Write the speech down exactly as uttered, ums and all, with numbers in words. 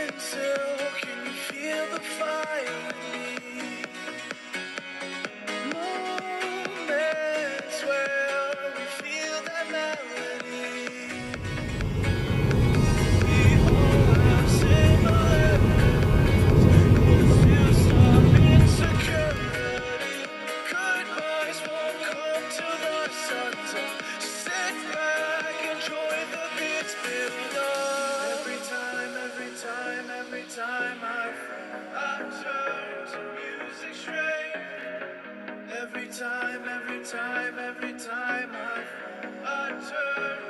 until can you feel the fight? Moments where we feel that melody. We all have similarities. It's just our insecurity. Goodbyes won't come till the sun's up. Sit back, enjoy the beats build up. Every time, every time, every time I fall, I turn to music straight. Every time, every time, every time I fall, I turn